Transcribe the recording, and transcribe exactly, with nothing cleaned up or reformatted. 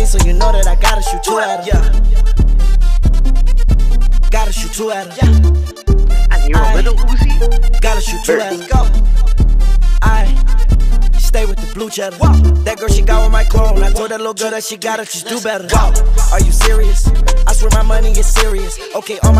so you know that I gotta shoot two at 'em. Yeah. Gotta shoot two at 'em. Yeah. And you a little Uzi? Gotta shoot two at 'em. Go. I stay with the blue cheddar. Whoa. That girl, she got with my clone. I told that little girl that she gotta just do better. Whoa. Are you serious? I swear my money is serious. Okay, all my